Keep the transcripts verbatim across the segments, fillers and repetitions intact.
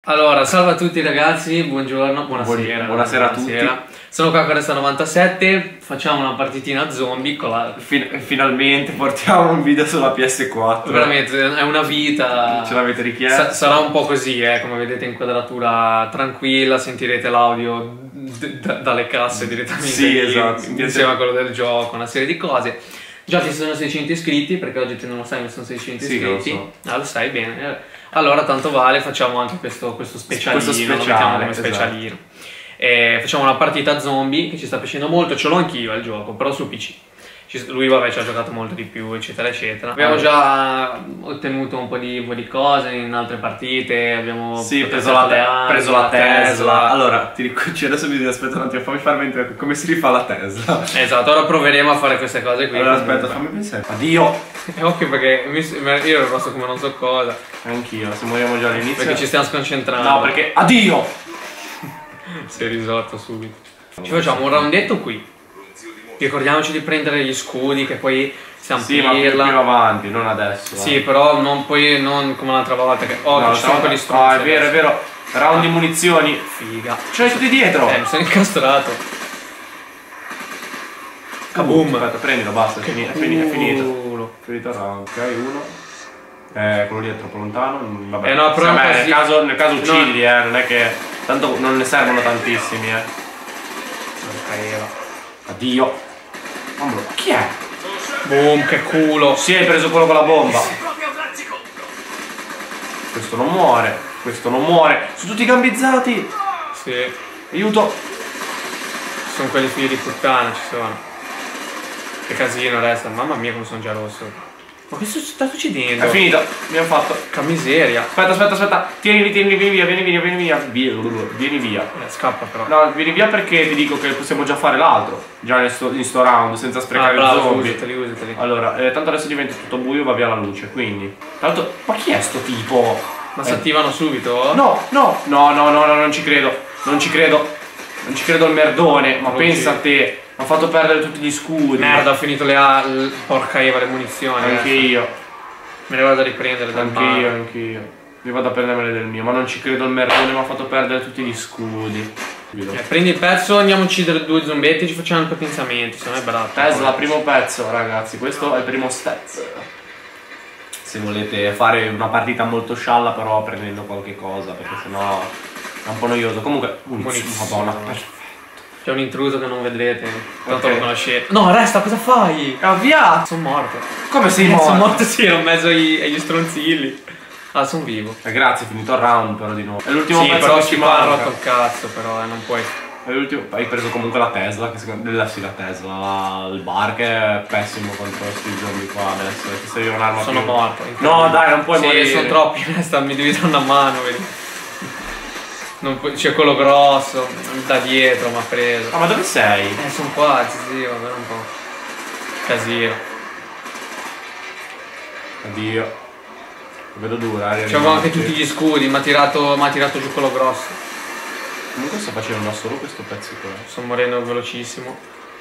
Allora, salve a tutti ragazzi, buongiorno, buonasera. Buonasera a tutti. Buonasera. Sono qua con Resta novantasette, facciamo una partitina zombie con la... Fin finalmente portiamo un video sulla P S quattro. Veramente, è una vita... Ce l'avete richiesto? Sa sarà un po' così, eh, come vedete, inquadratura tranquilla, sentirete l'audio dalle casse direttamente. Sì, esatto. Insieme a quello del gioco, una serie di cose. Già ci sono seicento iscritti, perché oggi tu non lo sai, ma sono seicento sì, iscritti. Lo so. Ah, lo sai bene. Allora, tanto vale, facciamo anche questo, questo specialino, questo speciale, lo mettiamo come esatto. specialino. E facciamo una partita zombie che ci sta piacendo molto, ce l'ho anch'io il gioco, però su P C. Lui vabbè ci ha giocato molto di più, eccetera eccetera. Abbiamo già ottenuto un po' di, un po' di cose in altre partite, abbiamo sì, preso la, armi, preso la Tesla. Tesla. Allora, ti dico, adesso mi devi aspettare un attimo, fammi far mentre come si rifà la Tesla. Esatto, ora proveremo a fare queste cose qui. Allora aspetta, fammi pensare. Addio! È occhio perché mi, io ero rimasto come non so cosa. Anch'io, se moriamo già all'inizio. Perché ci stiamo sconcentrando. No, perché addio! Si è risolto subito. Ci facciamo un roundetto qui. Ricordiamoci di prendere gli scudi che poi siamo sì, ma più, più avanti, non adesso. Sì, eh. però non poi non come l'altra volta che oh, no, che ci sono quelli stronzi. Ah, è vero, è vero. Round di munizioni. Figa. Ce l'hai tutti dietro. Eh, mi sono incastrato. Kaboom. Aspetta, prendilo, basta, è finito. È finito. È finito. Finito il round. Ok, uno. Eh, quello lì è troppo lontano. Vabbè. Eh no, però vabbè, così... nel caso, nel caso uccidi, no. eh. Non è che. Tanto non ne servono tantissimi, eh. Non caeva. Addio. Mamma, chi è? Boom, che culo. Si è preso quello con la bomba. Questo non muore. Questo non muore. Sono tutti gambizzati. Sì. Aiuto. Sono quelli figli di puttana, ci sono. Che casino resta. Mamma mia come sono già rosso. Ma che sta succedendo? È finito, abbiamo fatto. Che miseria. Aspetta, aspetta, aspetta. Tieni, tieni, vieni via, vieni via, vieni via. Via, vieni via. Eh, scappa però. No, vieni via perché ti dico che possiamo già fare l'altro. Già in sto, in sto round, senza sprecare ah, bravo, il zombie. Usateli, usateli. Allora, eh, tanto adesso diventa tutto buio, va via la luce, quindi. Tanto. Ma chi è sto tipo? Ma eh. si attivano subito? No, no, no, no, no, no, non ci credo. Non ci credo. Non ci credo al merdone. Ma Luci. pensa a te. Mi ha fatto perdere tutti gli scudi. Merda, ho finito le A. Porca Eva, le munizioni. Anche adesso. io. Me le vado a riprendere dal Anche io, anche io. Mi vado a prendermele del mio, ma non ci credo, il merdone mi ha fatto perdere tutti gli scudi. Eh, prendi il pezzo, andiamo a uccidere due zombetti e ci facciamo il potenziamento, se no è bravo. Tesla, primo pezzo, ragazzi, questo è il primo step. Se volete fare una partita molto scialla, però prendendo qualche cosa, perché sennò è un po' noioso. Comunque, munizione. Madonna, perfetto. C'è un intruso che non vedrete, tanto okay. lo conoscete. No, resta, cosa fai? È avviato! Sono morto. Come sei eh, morto? Sono morto, sì, ero in mezzo agli, agli stronzilli. Ah, sono vivo. Eh, grazie, è finito il round però di nuovo. È l'ultimo sì, pezzo però che ci ci fa manca. rotto il cazzo, però, eh, non puoi. È l'ultimo. Hai preso comunque la Tesla, che secondo me sì, la Tesla, la... il bar che è pessimo contro questi zombie qua adesso. Ti serve un'arma. Sono più... morto. No, dai, non puoi sì, morire. sono troppi, resta, mi devi dare una mano, vedi. C'è quello grosso, da dietro mi ha preso. Ah, ma dove sei? Eh, sono qua, zio, guarda un po'. Casino. Addio. Lo vedo dura. Eh, c'avevo anche tutti gli scudi, mi ha tirato, tirato giù quello grosso. Comunque sto facendo da solo questo pezzo qua. Sto morendo velocissimo.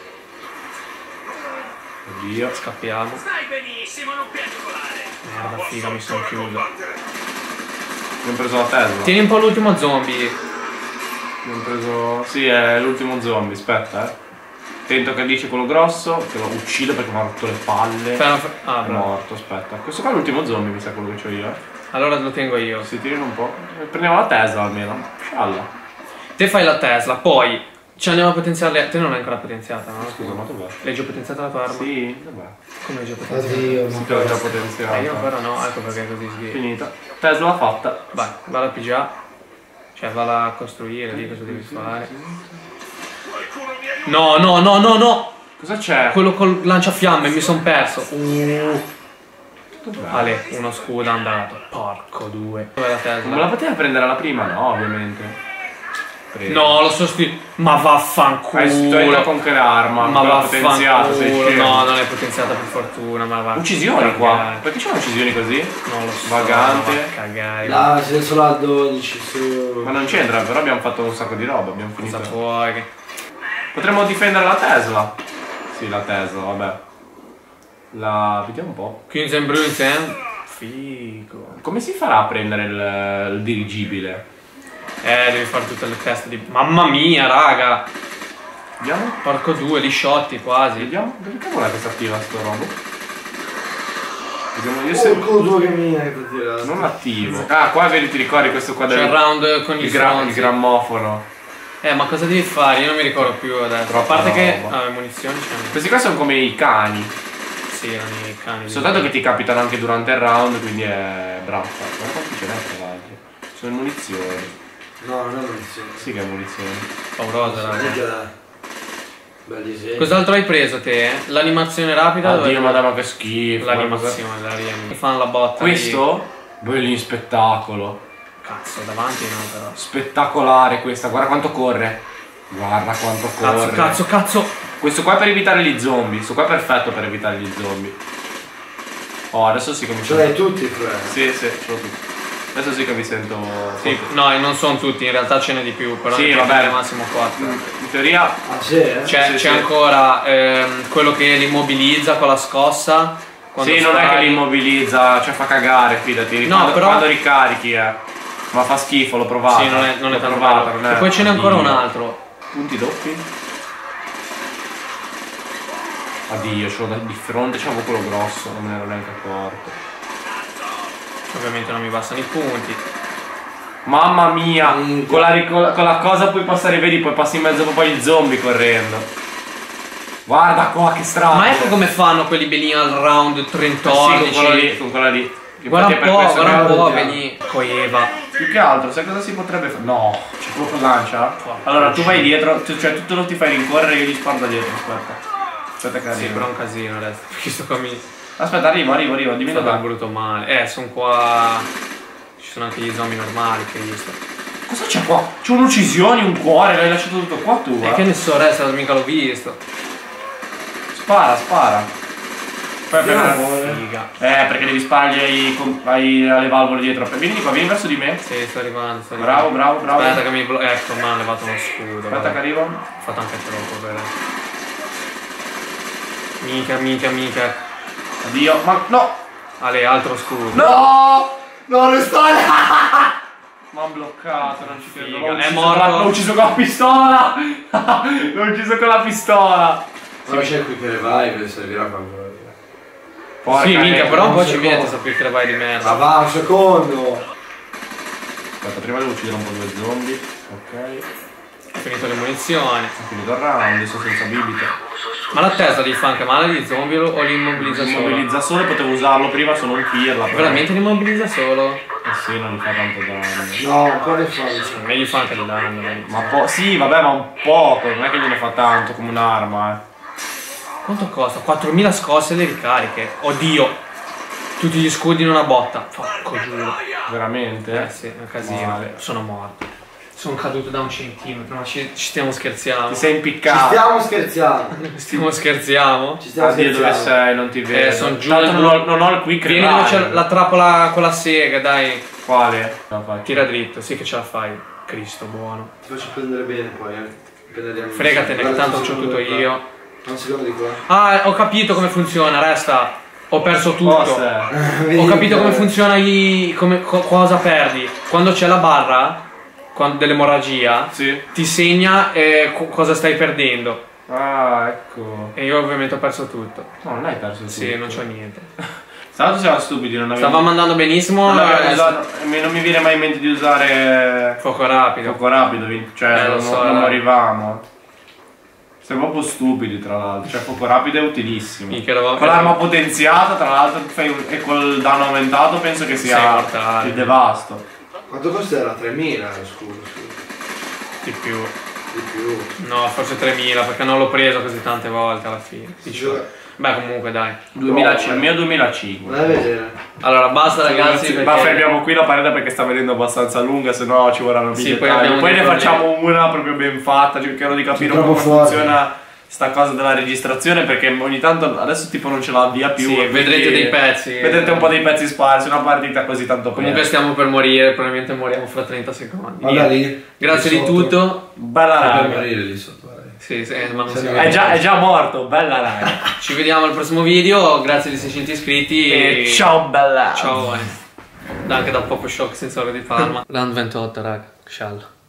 Oddio. Scappiamo. Stai benissimo, non piagolare. Merda, figa, mi sono chiuso. Abbiamo preso la Tesla. Tieni un po' l'ultimo zombie. Abbiamo preso. Sì, è l'ultimo zombie, aspetta, eh. Tento che dice quello grosso, che lo uccido perché mi ha rotto le palle. Ah, è bravo. morto, aspetta. Questo qua è l'ultimo zombie, mi sa quello che ho io, eh. Allora lo tengo io. Si tirano un po'. Prendiamo la Tesla almeno. Scialla. Te fai la Tesla, poi ci andiamo a potenziarle. Te non è ancora potenziata, no? Scusa, ma dov'è? L'hai già potenziata la tua arma? Sì, dov'è? Come l'hai già potenziata? Oddio, Si te l'ho già potenziata. Eh, io ancora no, ecco perché è così sghietto. Finita. Tesla fatta. Vai, valla a pigiare. Cioè, valla a costruire lì, cosa devi fare? No, no, no, no, no! Cosa c'è? Quello col lanciafiamme, mi son perso. Uh. Ale, uno scudo andato. Porco due. Dov'è la Tesla? Non me la poteva prendere alla prima? No, ovviamente. Prego. No, lo sostituisco. Ma vaffanculo. Hai sostituito con che arma? Ma quella potenziata, sei vaffanculo. scemo. No, non è potenziata per fortuna, ma va. Uccisioni qua. Perché c'è uccisioni così? Non lo so. Vagante. Va a cagare. Là, siamo solo a dodici su. Ma non c'entra, però abbiamo fatto un sacco di roba, abbiamo Cosa finito. vuoi? Potremmo difendere la Tesla. Sì, la Tesla, vabbè. La. Vediamo un po'. Quinze in Brunsen. Figo. Come si farà a prendere il, il dirigibile? Eh, devi fare tutte le teste di... Mamma mia, raga! Vediamo? Porco due, li shotti quasi. Vediamo? Perché cavolo è che si attiva sto robo? Vediamo io se... Porco due che mina che ti ha tirato. Non attivo. Ah, qua vedi, ti ricordi questo qua C'è del... il round con il, il, gra- il fronzi. grammofono. Eh, ma cosa devi fare? Io non mi ricordo più adesso. Troppa A parte che... roba. Ah, le munizioni c'è. Questi qua sono come i cani. Sì, erano i cani. Soltanto che ti capitano anche durante il round, quindi è bravo. Guarda quanti ce n'è tra l'altro. Sono munizioni. No, non è munizione. Sì che è munizioni. Paurosa, raga. Minchia. Bel disegno. Cos'altro hai preso te? L'animazione rapida? dove- Oddio, madonna che schifo. L'animazione, la rianimazione. Fanno la botta. lì. Questo? Bellin spettacolo. Cazzo, davanti no però. Spettacolare questa, guarda quanto corre. Guarda quanto corre. Cazzo, cazzo, cazzo. Questo qua è per evitare gli zombie. Questo qua è perfetto per evitare gli zombie. Oh, adesso sì che mi Ce l'hai tutti, Fred? Sì, sì, ce l'ho tutti. Adesso sì che mi sento. Sì, no, non sono tutti, in realtà ce n'è di più, però Sì, ne vabbè. prende massimo quattro. In teoria. Ah, sì, eh? C'è, Sì, c'è sì. ancora ehm, quello che li immobilizza con la scossa. quando Sì, non è che spari. li immobilizza, cioè fa cagare, fidati. No, quando, però- quando ricarichi, eh. Ma fa schifo, l'ho provato. Sì, non è, non è L'ho tanto provata, bello. non è- E poi ce n'è ancora un Addio. altro. Punti doppi? Addio, ce l'ho da- di fronte, c'avevo quello grosso, non me ne ero neanche accorto. Ovviamente non mi bastano i punti. Mamma mia, Minchia. con la, rico- con la cosa puoi passare, vedi, poi passi in mezzo proprio agli zombie correndo. Guarda qua che strano. Ma ecco come fanno quelli belli al round Sì, con trentordici. quella lì, con quella lì. Infatti Guarda è un per po', questo che- guarda un po', vediamo. vedi. Coeva. Più che altro, sai cosa si potrebbe fare? No, c'è proprio lancia. Allora tu vai dietro, tu- cioè tu non ti fai rincorrere, io gli sparo da dietro, aspetta. Aspetta che Sì, arrivo. però è un casino adesso. Perché sto qua mi Aspetta, arrivo, arrivo, arrivo, dimmi sto dov'è. dando brutto male. Eh, sono qua. Ci sono anche gli zombie normali che hai visto. Cosa c'è qua? C'è un'uccisione, un cuore, l'hai lasciato tutto qua tu, E eh? che ne so, adesso mica l'ho visto. Spara, spara. Poi per- Andiamo, Figa. Eh, perché devi sparargli ai, com- ai- alle valvole dietro. Vieni di qua, vieni verso di me. Sì, sto arrivando, sto arrivando. Bravo, bravo, bravo. Aspetta che mi blo- ecco, mi hanno levato uno scudo. Aspetta guarda. che arrivo. Ho fatto anche troppo, vero? Minchia, minchia, minchia. Addio. Ma no! Ale, altro scudo. No! No, non sto là! Mi hanno bloccato, non ci credo. Figa, L'ho è ucciso morto. con la- L'ho ucciso con la pistola! L'ho ucciso con la pistola! Ma c'è qui che revive, servirà quando. Porca Sì, minchia, miseria. però un po' un ci secondo. viene a sapere che le vai di Ma merda. va, un secondo! Aspetta, prima devo uccidere un po' due zombie. Ok. Ho finito le munizioni. Ho finito il round, adesso senza bibite. Ma la testa gli fa anche male agli zombie o li immobilizza solo? Immobilizza solo, potevo usarlo prima, sono un pirla. però- Veramente li immobilizza solo? Eh sì, non gli fa tanto danno. No, un po' ne fa. A me gli fa anche il danno. dai. Ma po- sì, vabbè, ma un poco, non è che gliene fa tanto come un'arma, eh. Quanto costa? quattromila scosse le ricariche. Oddio. Tutti gli scudi in una botta. Porco giuro. Veramente? Eh sì, è un casino. Male. Sono morto. Sono caduto da un centimetro, ma ci, ci stiamo scherzando. Ti sei Ci impiccato. stiamo scherzando. Stiamo scherziamo? Ci stiamo Addio, dove scherzando. sei? Non ti vedo. Eh, son giù Tanto nel- non ho, non ho il quick Vieni dove revive. c'è la trappola con la sega, dai. Quale? No, fai. Tira dritto, sì che ce la fai. Cristo buono. Ti faccio prendere bene poi, eh. Prenderemo. Fregatene, che Guarda, tanto un c'ho secondo tutto di qua. io. Un secondo di qua. Ah, ho capito come funziona, resta. Ho perso tutto. Cosa? Ho capito come funziona i. Come, co- cosa perdi. Quando c'è la barra quando- dell'emorragia, Sì. ti segna eh, co- cosa stai perdendo. Ah, ecco. E io ovviamente ho perso tutto. No, non hai perso il Sì, tutto. non c'ho niente. Stavolta siamo stupidi, non avevo... Stavamo andando benissimo. non, avevo eh, usato- mi- non mi viene mai in mente di usare... Fuoco rapido. Fuoco rapido, vi- cioè Eh, lo non, so, non dai. arrivavamo. Siamo proprio stupidi tra l'altro, cioè fuoco rapido è utilissimo. Minchia, eravamo- Con l'arma potenziata tra l'altro fai un- e col danno aumentato penso che Sei sia mortale. il devasto. Quanto costerà? tremila lo scudo, scusa. Di più. Di più. No, forse tremila perché non l'ho preso così tante volte alla fine. Si gioca. Beh, comunque dai. duemilacinque, il mio duemilacinque. Vai a vedere. Allora, basta ragazzi. Ma perché- fermiamo qui la partita perché sta venendo abbastanza lunga, se no ci vorranno Sì, video poi dettagli. abbiamo Poi dei ne problemi. facciamo una proprio ben fatta, cercherò di capire Sono come troppo forti. funziona sta cosa della registrazione perché ogni tanto adesso tipo non ce l'avvia più. Sì, e quindi vedrete dei pezzi. Vedrete un po' dei pezzi sparsi, una partita così tanto Comunque per. stiamo per morire, probabilmente moriamo fra trenta secondi. Guarda lì. Grazie lì di sotto. tutto. Bella Sta per raga. morire lì sotto, dai. Sì, sì, ma non Sì, si no. vede. È già, è già morto, bella raga. Ci vediamo al prossimo video, grazie di seicento iscritti E ciao bella. Ciao, eh. Anche da Popo Shock senza ora di Parma. Round ventotto, raga. Scialla.